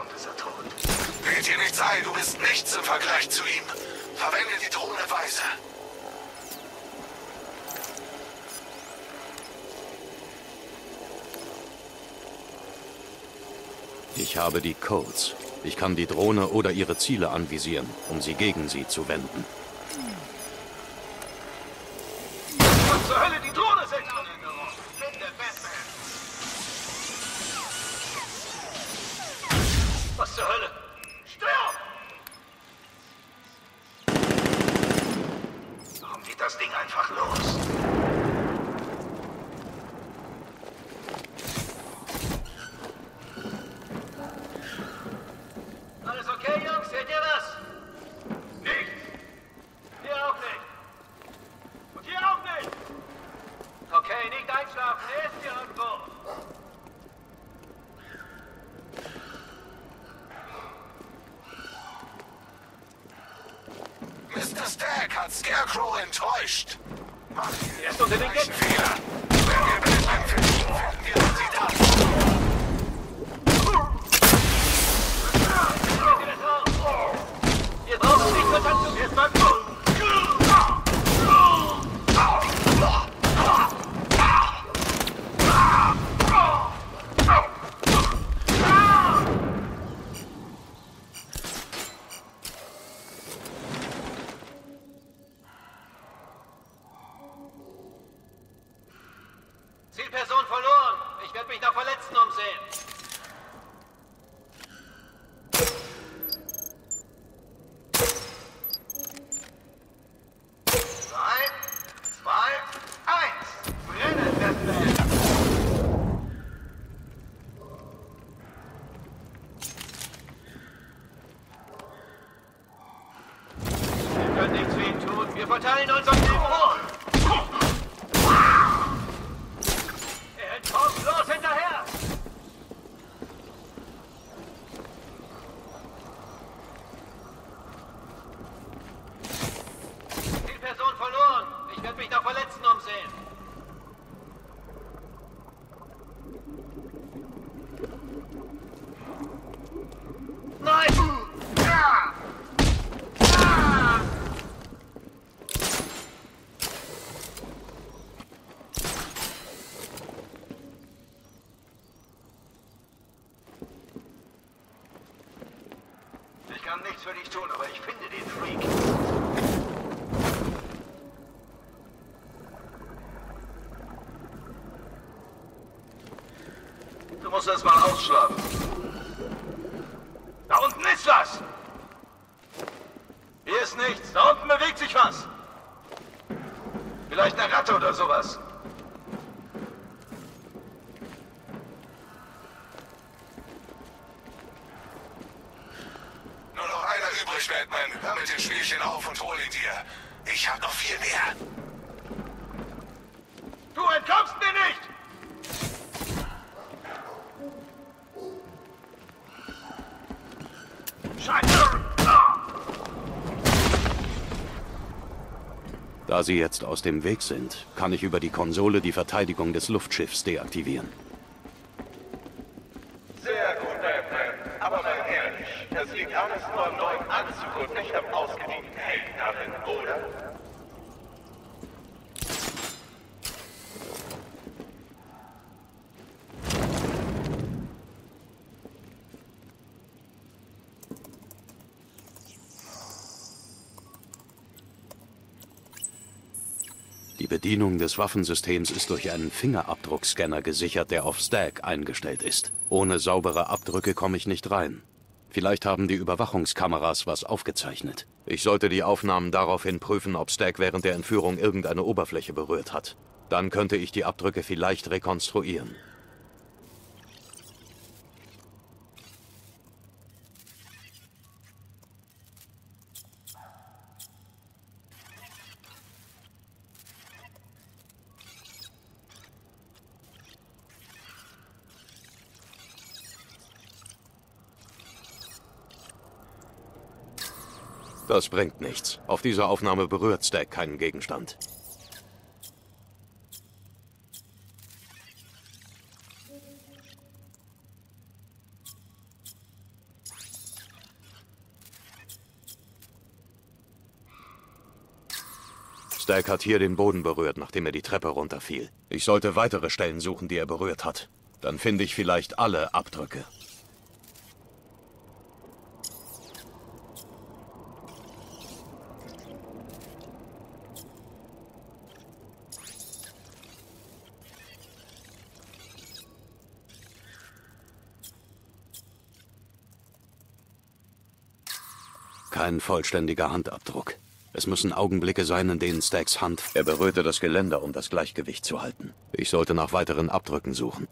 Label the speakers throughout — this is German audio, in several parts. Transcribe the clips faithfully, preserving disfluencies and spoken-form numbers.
Speaker 1: kommt, ist er tot.
Speaker 2: Bild dir nichts ein, du bist nichts im Vergleich zu ihm. Verwende die Drohne weise.
Speaker 3: Ich habe die Codes. Ich kann die Drohne oder ihre Ziele anvisieren, um sie gegen sie zu wenden.
Speaker 1: Was zur Hölle, die Drohne sind! Finde Batman! Was zur Hölle? Stirb! Warum geht das Ding einfach los? Alles okay, Jungs? Seht ihr was? Nichts! Hier auch nicht! Und hier auch nicht! Okay, nicht einschlafen, er ist hier irgendwo!
Speaker 2: Mister Stack hat Scarecrow enttäuscht. Mach
Speaker 1: Er ist unter den Ketten!
Speaker 2: Fehler. Wenn wir Batman finden, finden wir sie dann.
Speaker 1: Ihr braucht es nicht für Tanzen, jetzt bleibt so! Zielperson verloren. Ich werde mich nach Verletzten umsehen. Drei, zwei, eins. Brennen, Batman. Wir können nichts für ihn tun. Wir verteilen uns auf den Boden. Er hält pausenlos hinterher. Zielperson verloren. Ich werde mich nach Verletzten umsehen. Nein! Ja! Ah! Ich kann nichts für dich tun, aber ich finde den Freak. Du musst erst mal ausschlafen. Da unten ist was! Hier ist nichts. Da unten bewegt sich was. Vielleicht eine Ratte oder sowas.
Speaker 2: Nur noch einer übrig, Batman. Hör mit dem Spielchen auf und hol ihn dir. Ich hab noch viel mehr.
Speaker 1: Du entkommst mir nicht! Scheiße! Ah!
Speaker 3: Da sie jetzt aus dem Weg sind, kann ich über die Konsole die Verteidigung des Luftschiffs deaktivieren.
Speaker 4: Sehr gut, Batman. Aber mal ehrlich, das liegt alles nur am neuen Anzug und nicht am ausgedienten Heldkarren, oder?
Speaker 3: Die Bedienung des Waffensystems ist durch einen Fingerabdruckscanner gesichert, der auf Stack eingestellt ist. Ohne saubere Abdrücke komme ich nicht rein. Vielleicht haben die Überwachungskameras was aufgezeichnet. Ich sollte die Aufnahmen daraufhin prüfen, ob Stack während der Entführung irgendeine Oberfläche berührt hat. Dann könnte ich die Abdrücke vielleicht rekonstruieren. Das bringt nichts. Auf dieser Aufnahme berührt Stack keinen Gegenstand. Stack hat hier den Boden berührt, nachdem er die Treppe runterfiel. Ich sollte weitere Stellen suchen, die er berührt hat. Dann finde ich vielleicht alle Abdrücke. Kein vollständiger Handabdruck. Es müssen Augenblicke sein, in denen Stacks Hand... Er berührte das Geländer, um das Gleichgewicht zu halten. Ich sollte nach weiteren Abdrücken suchen.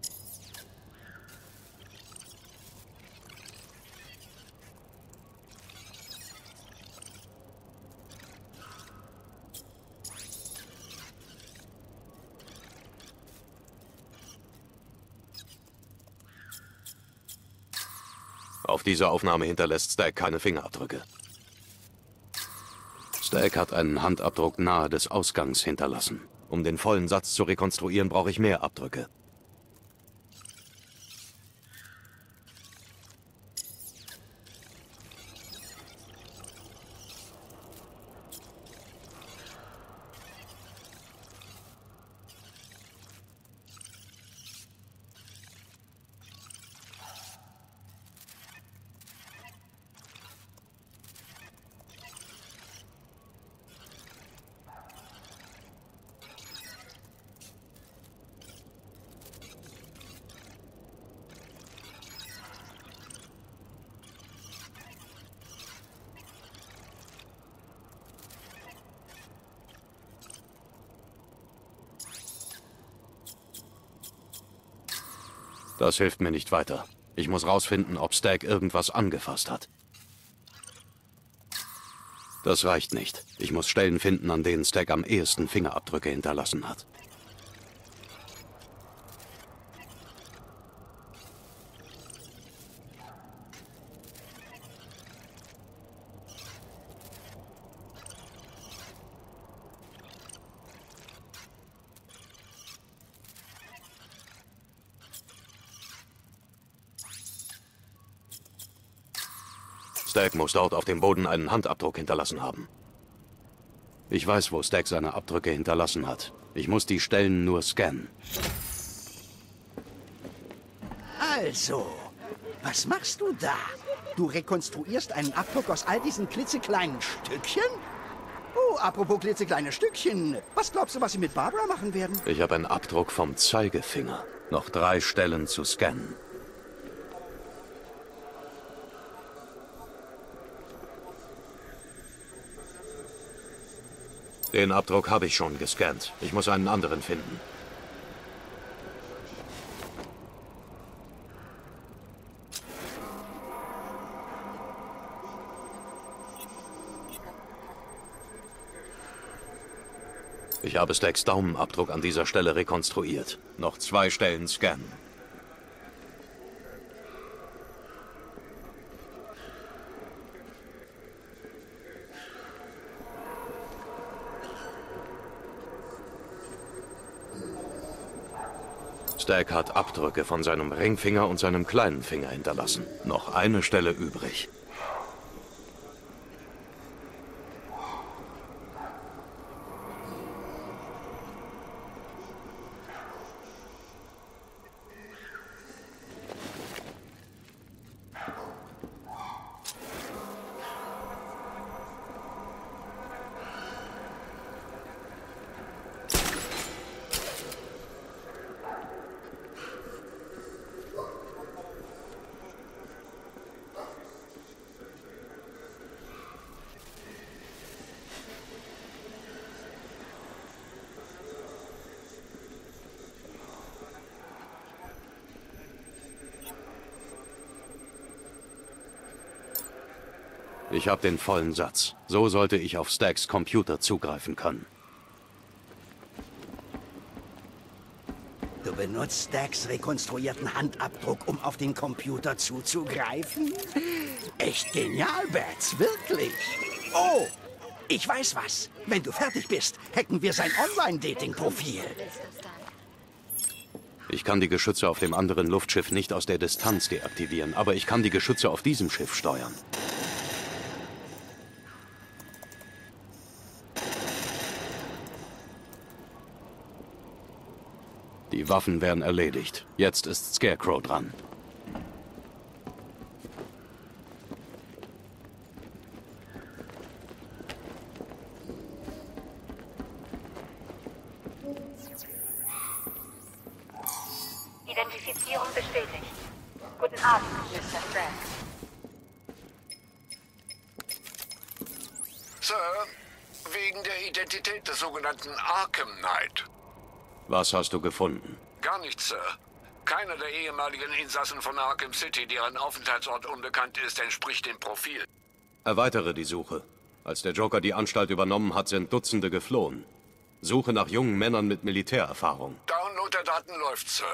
Speaker 3: Auf dieser Aufnahme hinterlässt Stack keine Fingerabdrücke. Stack hat einen Handabdruck nahe des Ausgangs hinterlassen. Um den vollen Satz zu rekonstruieren, brauche ich mehr Abdrücke. Das hilft mir nicht weiter. Ich muss rausfinden, ob Stack irgendwas angefasst hat. Das reicht nicht. Ich muss Stellen finden, an denen Stack am ehesten Fingerabdrücke hinterlassen hat. Stack muss dort auf dem Boden einen Handabdruck hinterlassen haben. Ich weiß, wo Stack seine Abdrücke hinterlassen hat. Ich muss die Stellen nur scannen.
Speaker 5: Also, was machst du da? Du rekonstruierst einen Abdruck aus all diesen klitzekleinen Stückchen? Oh, apropos klitzekleine Stückchen. Was glaubst du, was sie mit Barbara machen werden?
Speaker 3: Ich habe einen Abdruck vom Zeigefinger. Noch drei Stellen zu scannen. Den Abdruck habe ich schon gescannt. Ich muss einen anderen finden. Ich habe Stacks Daumenabdruck an dieser Stelle rekonstruiert. Noch zwei Stellen scannen. Stack hat Abdrücke von seinem Ringfinger und seinem kleinen Finger hinterlassen. Noch eine Stelle übrig. Ich habe den vollen Satz. So sollte ich auf Stacks Computer zugreifen können.
Speaker 5: Du benutzt Stacks rekonstruierten Handabdruck, um auf den Computer zuzugreifen? Echt genial, Bats, wirklich. Oh, ich weiß was. Wenn du fertig bist, hacken wir sein Online-Dating-Profil.
Speaker 3: Ich kann die Geschütze auf dem anderen Luftschiff nicht aus der Distanz deaktivieren, aber ich kann die Geschütze auf diesem Schiff steuern. Die Waffen wären erledigt. Jetzt ist Scarecrow dran.
Speaker 6: Identifizierung bestätigt. Guten Abend, Mister Frank.
Speaker 2: Sir, wegen der Identität des sogenannten Arkham Knight.
Speaker 3: Was hast du gefunden?
Speaker 2: Gar nichts, Sir. Keiner der ehemaligen Insassen von Arkham City, deren Aufenthaltsort unbekannt ist, entspricht dem Profil.
Speaker 3: Erweitere die Suche. Als der Joker die Anstalt übernommen hat, sind Dutzende geflohen. Suche nach jungen Männern mit Militärerfahrung.
Speaker 2: Download der Daten läuft, Sir.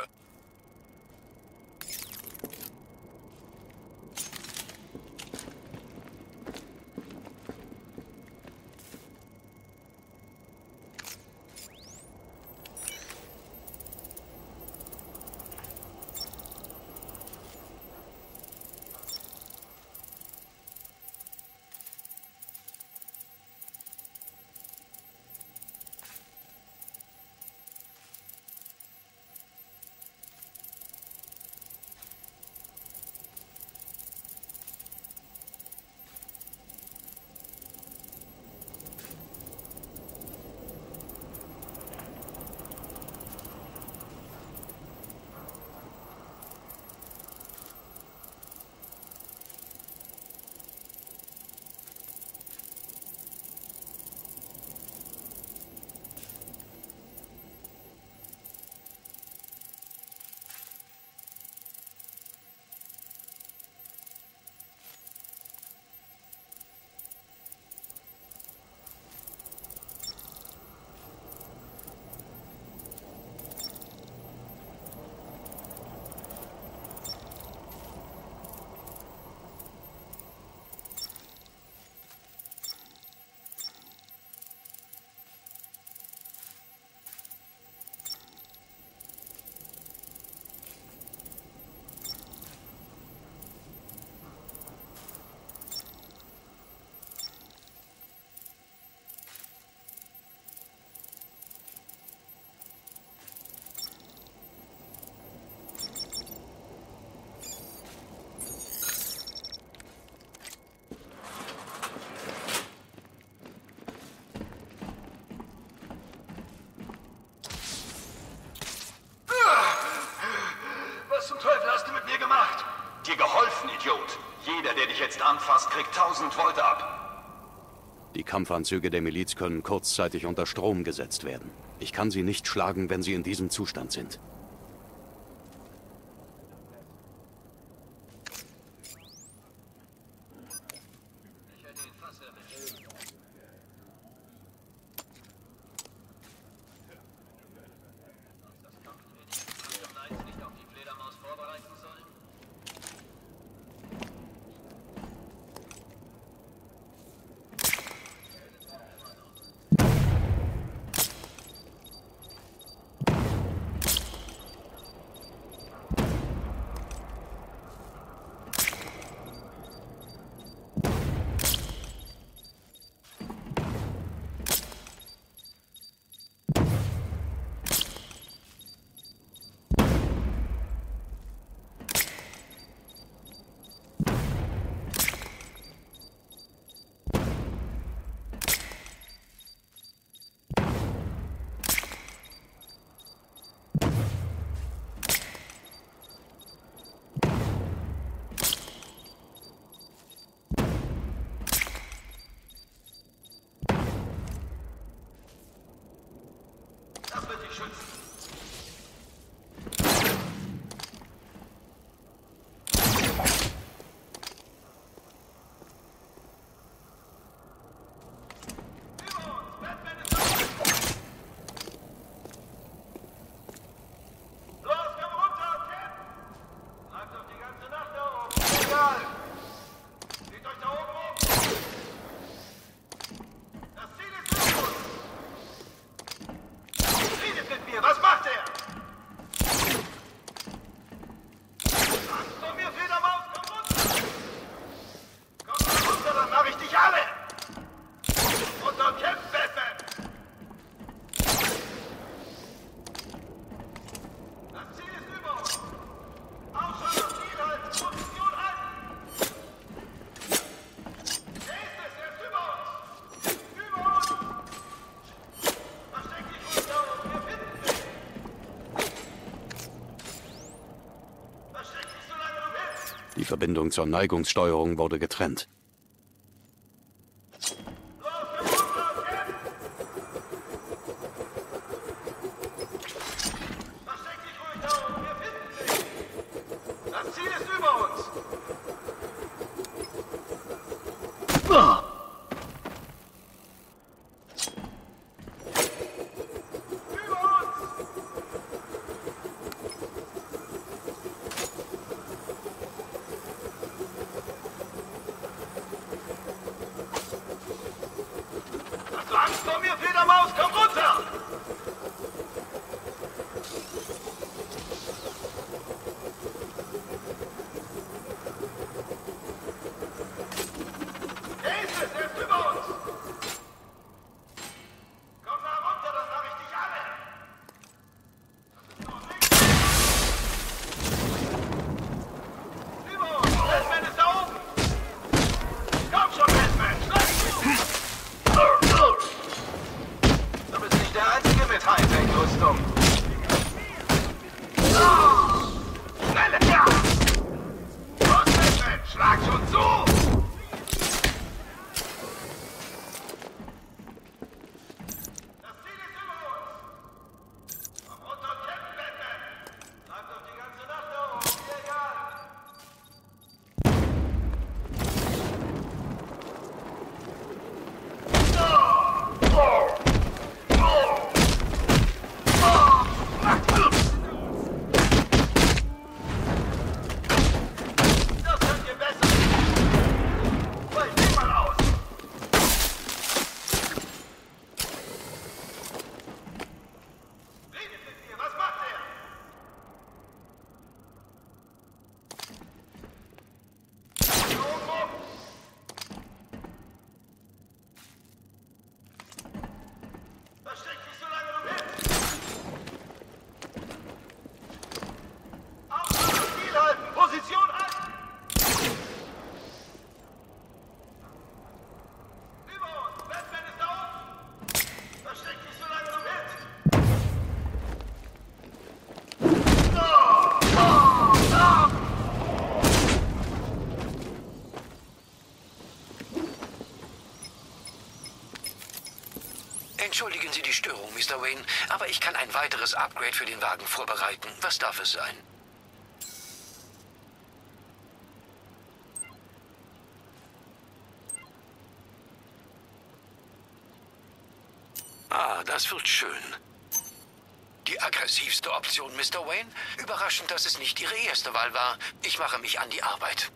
Speaker 1: Was zum Teufel hast du mit mir gemacht? Dir geholfen, Idiot. Jeder, der dich jetzt anfasst, kriegt tausend Volt ab.
Speaker 3: Die Kampfanzüge der Miliz können kurzzeitig unter Strom gesetzt werden. Ich kann sie nicht schlagen, wenn sie in diesem Zustand sind.
Speaker 1: Ich hätte ihn fast erwischt. Das Kampftraining Arkham Knights nicht auf die Fledermaus vorbereiten sollen?
Speaker 3: Verbindung zur Neigungssteuerung wurde getrennt.
Speaker 1: Das Ziel ist über uns! Über uns! Hast du Angst vor mir, Fledermaus? Komm runter! Er ist es, er ist über uns! Komm da runter, dann mach ich dich alle! Das ist noch nichts! Über uns! Batman ist da oben! Komm schon, Batman! Schlag zu! Du bist nicht der Einzige mit Hightech-Rüstung. Schnelle! Ja! Los, Batman! Schlag schon zu! Das Ziel ist über uns! Komm runter und kämpfen, Batman! Bleib doch die ganze Nacht da oben, mir egal! Das könnt ihr besser! Weicht den mal aus! Redet mit mir, was macht er? Hier oben rum! Versteck dich, solange du willst! Auf das Ziel halten! Position halten! Über uns! Batman ist da oben! Versteck dich, solange du willst!
Speaker 2: Entschuldigen Sie die Störung, Mister Wayne, aber ich kann ein weiteres Upgrade für den Wagen vorbereiten. Was darf es sein? Ah, das wird schön. Die aggressivste Option, Mister Wayne? Überraschend, dass es nicht Ihre erste Wahl war. Ich mache mich an die Arbeit.